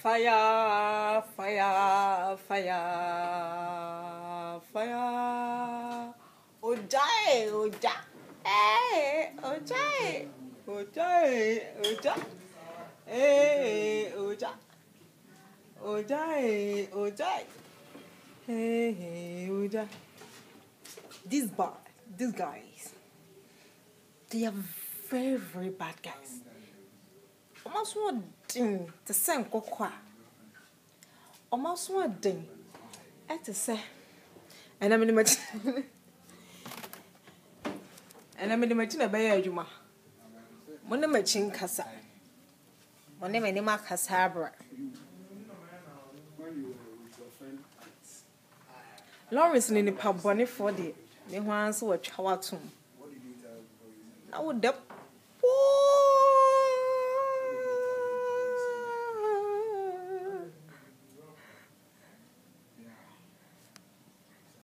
Fire, fire, fire, fire. Ojai, oja. Hey, ojai. Ojai, oja. Hey, oja. Ojai, ojai. Hey, oja. These guys, they are very, very bad guys. Almost one thing to send cocoa. Almost one thing to say. And I'm in the machine. And I'm in the machine. I buy you. When the machine casa. When the many mark has harbor. Lawrence in the pub bonnet for the once were chowatum. I would up.